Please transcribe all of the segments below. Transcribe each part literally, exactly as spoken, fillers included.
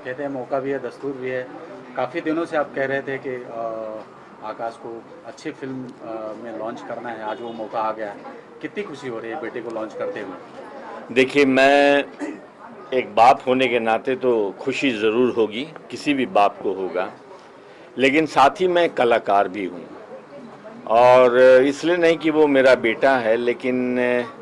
कहते हैं मौका भी है, दस्तूर भी है। काफ़ी दिनों से आप कह रहे थे कि आकाश को अच्छी फिल्म में लॉन्च करना है, आज वो मौका आ गया है। कितनी खुशी हो रही है बेटे को लॉन्च करते हुए? देखिए, मैं एक बाप होने के नाते तो खुशी ज़रूर होगी, किसी भी बाप को होगा, लेकिन साथ ही मैं कलाकार भी हूँ। और इसलिए नहीं कि वो मेरा बेटा है, लेकिन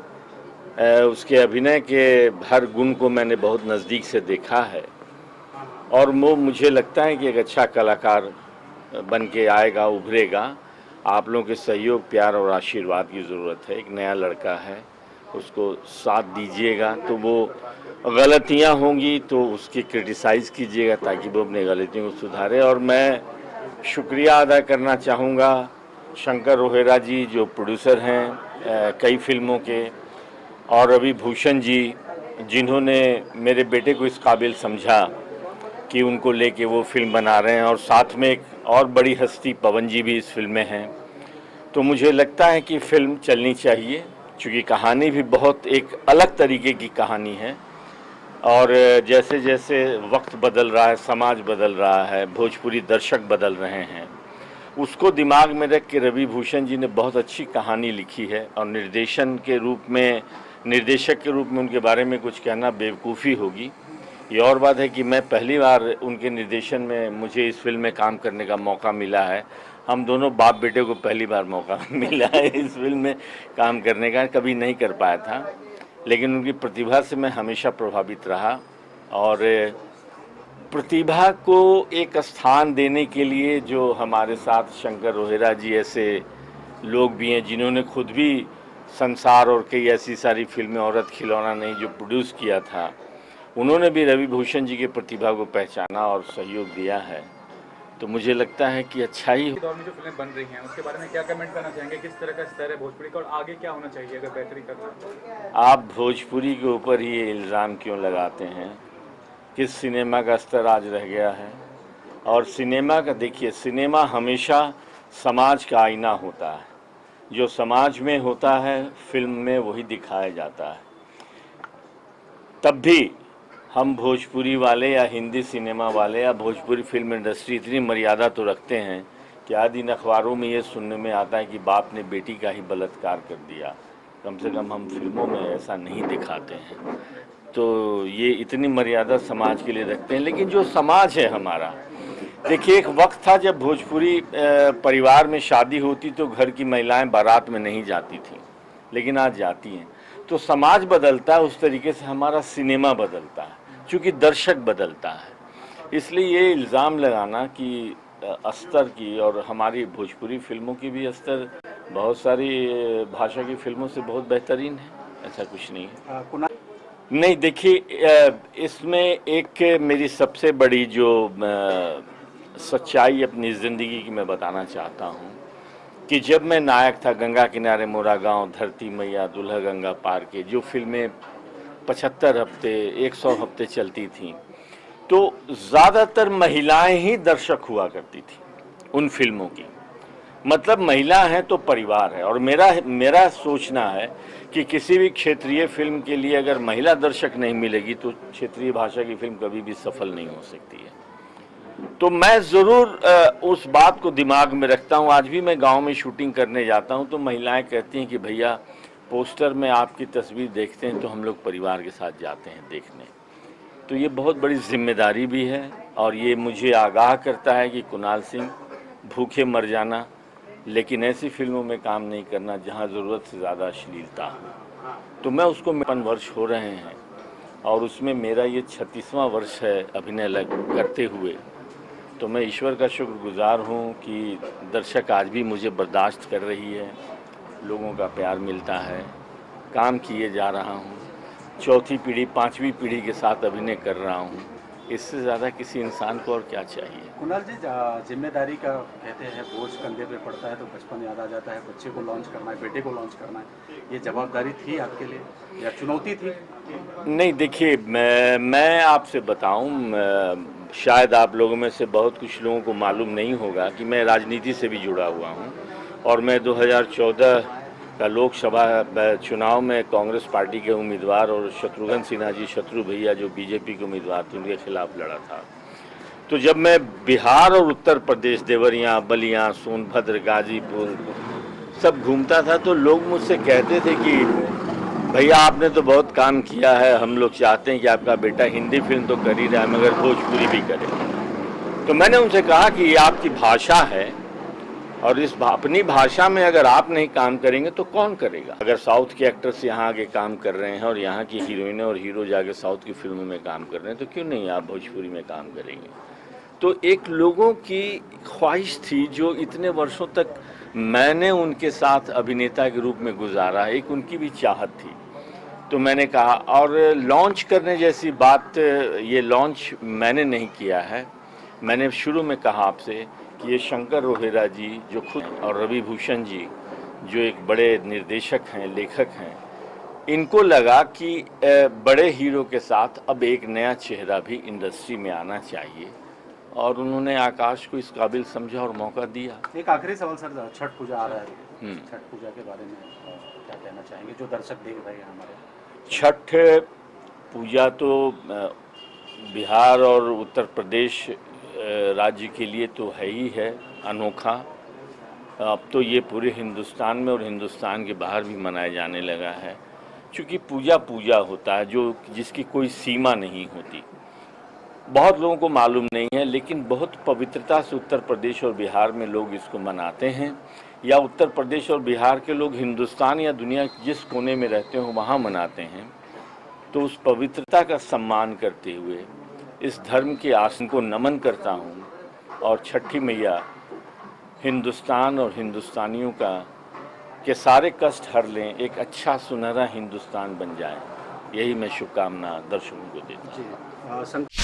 उसके अभिनय के हर गुण को मैंने बहुत नज़दीक से देखा है और वो मुझे लगता है कि एक अच्छा कलाकार बन के आएगा, उभरेगा। आप लोगों के सहयोग, प्यार और आशीर्वाद की ज़रूरत है। एक नया लड़का है, उसको साथ दीजिएगा। तो वो गलतियां होंगी तो उसकी क्रिटिसाइज़ कीजिएगा ताकि वो अपनी गलतियों को सुधारे। और मैं शुक्रिया अदा करना चाहूँगा शंकर रोहेरा जी, जो प्रोड्यूसर हैं कई फिल्मों के, और रवि भूषण जी, जिन्होंने मेरे बेटे को इस काबिल समझा कि उनको लेके वो फिल्म बना रहे हैं। और साथ में एक और बड़ी हस्ती पवन जी भी इस फिल्म में हैं। तो मुझे लगता है कि फिल्म चलनी चाहिए, क्योंकि कहानी भी बहुत एक अलग तरीके की कहानी है। और जैसे जैसे वक्त बदल रहा है, समाज बदल रहा है, भोजपुरी दर्शक बदल रहे हैं, उसको दिमाग में रख के रवि भूषण जी ने बहुत अच्छी कहानी लिखी है। और निर्देशन के रूप में, निर्देशक के रूप में उनके बारे में कुछ कहना बेवकूफ़ी होगी। ये और बात है कि मैं पहली बार उनके निर्देशन में मुझे इस फिल्म में काम करने का मौका मिला है। हम दोनों बाप बेटे को पहली बार मौका मिला है इस फिल्म में काम करने का, कभी नहीं कर पाया था। लेकिन उनकी प्रतिभा से मैं हमेशा प्रभावित रहा। और प्रतिभा को एक स्थान देने के लिए जो हमारे साथ शंकर रोहेरा जी ऐसे लोग भी हैं, जिन्होंने खुद भी संसार और कई ऐसी सारी फिल्में, औरत खिलौना नहीं, जो प्रोड्यूस किया था, उन्होंने भी रवि भूषण जी की प्रतिभा को पहचाना और सहयोग दिया है। तो मुझे लगता है कि अच्छा ही दौर में जो फिल्में बन रही हैं उसके बारे में क्या कमेंट करना चाहेंगे? किस तरह का स्तर है भोजपुरी का और आगे क्या होना चाहिए अगर बेहतरी करना? आप भोजपुरी के ऊपर ही ये इल्ज़ाम क्यों लगाते हैं? किस सिनेमा का स्तर आज रह गया है? और सिनेमा का देखिए, सिनेमा हमेशा समाज का आईना होता है। जो समाज में होता है फिल्म में वही दिखाया जाता है। तब भी हम भोजपुरी वाले या हिंदी सिनेमा वाले या भोजपुरी फिल्म इंडस्ट्री इतनी मर्यादा तो रखते हैं कि आज इन अखबारों में ये सुनने में आता है कि बाप ने बेटी का ही बलात्कार कर दिया। कम से कम हम फिल्मों में ऐसा नहीं दिखाते हैं। तो ये इतनी मर्यादा समाज के लिए रखते हैं। लेकिन जो समाज है हमारा, देखिए, एक वक्त था जब भोजपुरी परिवार में शादी होती तो घर की महिलाएं बारात में नहीं जाती थीं, लेकिन आज जाती हैं। तो समाज बदलता है, उस तरीके से हमारा सिनेमा बदलता है, क्योंकि दर्शक बदलता है। इसलिए ये इल्ज़ाम लगाना कि स्तर की, और हमारी भोजपुरी फिल्मों की भी स्तर बहुत सारी भाषा की फिल्मों से बहुत बेहतरीन है, ऐसा कुछ नहीं है। नहीं, देखिए, इसमें एक मेरी सबसे बड़ी जो सच्चाई अपनी ज़िंदगी की मैं बताना चाहता हूँ कि जब मैं नायक था, गंगा किनारे मोरा गांव, धरती मैया, दुल्हा गंगा पार के, जो फिल्में पचहत्तर हफ्ते, एक सौ हफ्ते चलती थीं, तो ज़्यादातर महिलाएं ही दर्शक हुआ करती थी उन फिल्मों की। मतलब महिला हैं तो परिवार है। और मेरा मेरा सोचना है कि किसी भी क्षेत्रीय फिल्म के लिए अगर महिला दर्शक नहीं मिलेगी तो क्षेत्रीय भाषा की फिल्म कभी भी सफल नहीं हो सकती है। तो मैं ज़रूर उस बात को दिमाग में रखता हूँ। आज भी मैं गांव में शूटिंग करने जाता हूँ तो महिलाएं कहती हैं कि भैया, पोस्टर में आपकी तस्वीर देखते हैं तो हम लोग परिवार के साथ जाते हैं देखने। तो ये बहुत बड़ी जिम्मेदारी भी है और ये मुझे आगाह करता है कि कुणाल सिंह, भूखे मर जाना, लेकिन ऐसी फिल्मों में काम नहीं करना जहाँ ज़रूरत से ज़्यादा अश्लीलता हो। तो मैं उसको पचपन वर्ष हो रहे हैं और उसमें मेरा ये छत्तीसवां वर्ष है अभिनय लग करते हुए। तो मैं ईश्वर का शुक्रगुजार हूँ कि दर्शक आज भी मुझे बर्दाश्त कर रही है, लोगों का प्यार मिलता है, काम किए जा रहा हूँ, चौथी पीढ़ी, पांचवी पीढ़ी के साथ अभिनय कर रहा हूँ। इससे ज़्यादा किसी इंसान को और क्या चाहिए? कुणाल जी, जिम्मेदारी का कहते हैं बोझ कंधे पे पड़ता है तो बचपन याद आ जाता है। बच्चे को लॉन्च करना है, बेटे को लॉन्च करना है, ये जवाबदारी थी आपके लिए या चुनौती थी? नहीं, देखिए, मैं मैं आपसे बताऊं, शायद आप लोगों में से बहुत कुछ लोगों को मालूम नहीं होगा कि मैं राजनीति से भी जुड़ा हुआ हूं और मैं दो हज़ार चौदह का लोकसभा चुनाव में कांग्रेस पार्टी के उम्मीदवार और शत्रुघ्न सिन्हा जी, शत्रु भैया जो बीजेपी के उम्मीदवार थे, उनके खिलाफ लड़ा था। तो जब मैं बिहार और उत्तर प्रदेश, देवरिया, बलिया, सोनभद्र, गाजीपुर सब घूमता था तो लोग मुझसे कहते थे कि भैया आपने तो बहुत काम किया है, हम लोग चाहते हैं कि आपका बेटा हिंदी फिल्म तो कर ही रहा है मगर भोजपुरी भी करे। तो मैंने उनसे कहा कि ये आपकी भाषा है और इस अपनी भाषा में अगर आप नहीं काम करेंगे तो कौन करेगा। अगर साउथ के एक्टर्स यहाँ आके काम कर रहे हैं और यहाँ की हीरोइनें और हीरो जाके साउथ की फिल्मों में काम कर रहे हैं तो क्यों नहीं आप भोजपुरी में काम करेंगे। तो एक लोगों की ख्वाहिश थी जो इतने वर्षों तक मैंने उनके साथ अभिनेता के रूप में गुजारा, एक उनकी भी चाहत थी। तो मैंने कहा, और लॉन्च करने जैसी बात, ये लॉन्च मैंने नहीं किया है। मैंने शुरू में कहा आपसे कि ये शंकर रोहिरा जी जो खुद और रवि भूषण जी जो एक बड़े निर्देशक हैं, लेखक हैं, इनको लगा कि बड़े हीरो के साथ अब एक नया चेहरा भी इंडस्ट्री में आना चाहिए और उन्होंने आकाश को इस काबिल समझा और मौका दिया। एक आखिरी सवाल सर, छठ पूजा आ रहा है, छठ पूजा के बारे में क्या कहना चाहेंगे जो दर्शक देख रहे हैं हमारे? छठ पूजा तो बिहार और उत्तर प्रदेश राज्य के लिए तो है ही है अनोखा। अब तो ये पूरे हिंदुस्तान में और हिंदुस्तान के बाहर भी मनाया जाने लगा है, क्योंकि पूजा पूजा होता है जो जिसकी कोई सीमा नहीं होती। बहुत लोगों को मालूम नहीं है, लेकिन बहुत पवित्रता से उत्तर प्रदेश और बिहार में लोग इसको मनाते हैं, या उत्तर प्रदेश और बिहार के लोग हिंदुस्तान या दुनिया जिस कोने में रहते हो वहाँ मनाते हैं। तो उस पवित्रता का सम्मान करते हुए इस धर्म के आसन को नमन करता हूँ और छठी मैया हिंदुस्तान और हिंदुस्तानियों का के सारे कष्ट हर लें, एक अच्छा सुनहरा हिंदुस्तान बन जाए, यही मैं शुभकामना दर्शकों को देता हूँ।